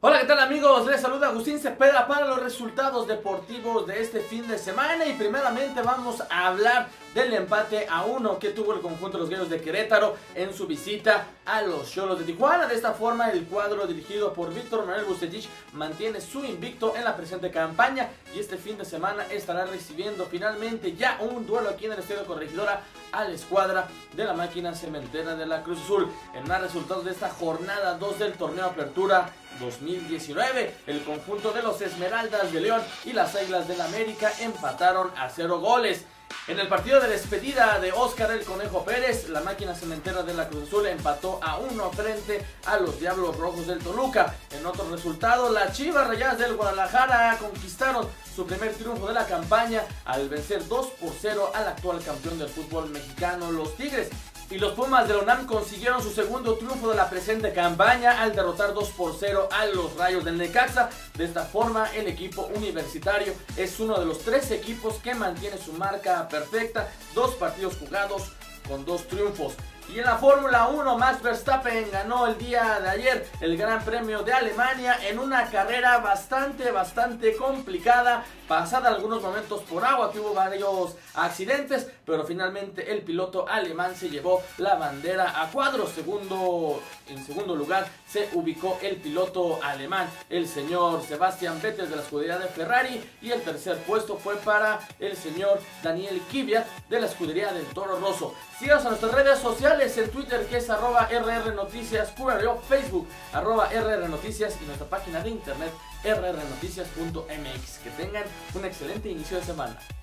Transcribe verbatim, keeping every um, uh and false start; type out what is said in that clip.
Hola, ¿qué tal amigos? Les saluda Agustín Cepeda para los resultados deportivos de este fin de semana y primeramente vamos a hablar del empate a uno que tuvo el conjunto de los Gallos de Querétaro en su visita a los Xolos de Tijuana. De esta forma el cuadro dirigido por Víctor Manuel Vucetich mantiene su invicto en la presente campaña y este fin de semana estará recibiendo finalmente ya un duelo aquí en el Estadio Corregidora a la escuadra de la máquina cementera de la Cruz Azul. En más resultados de esta jornada dos del torneo Apertura dos mil diecinueve, el conjunto de los Esmeraldas de León y las Águilas del América empataron a cero goles. En el partido de despedida de Óscar el Conejo Pérez, la máquina cementera de la Cruz Azul empató a uno frente a los Diablos Rojos del Toluca. En otro resultado, las Chivas Rayadas del Guadalajara conquistaron su primer triunfo de la campaña al vencer dos por cero al actual campeón del fútbol mexicano, los Tigres. Y los Pumas de la UNAM consiguieron su segundo triunfo de la presente campaña al derrotar dos por cero a los Rayos del Necaxa. De esta forma, el equipo universitario es uno de los tres equipos que mantiene su marca perfecta, dos partidos jugados con dos triunfos. Y en la Fórmula uno, Max Verstappen ganó el día de ayer el Gran Premio de Alemania en una carrera bastante, bastante complicada, pasada algunos momentos por agua, que hubo varios accidentes, pero finalmente el piloto alemán se llevó la bandera a cuadros. Segundo, en segundo lugar se ubicó el piloto alemán, el señor Sebastian Vettel de la escudería de Ferrari, y el tercer puesto fue para el señor Daniel Kvyat de la escudería del Toro Rosso. Síganos a nuestras redes sociales, en Twitter que es arroba rrnoticias, Facebook arroba rrnoticias y nuestra página de internet r r noticias punto m x. Que tengan un excelente inicio de semana.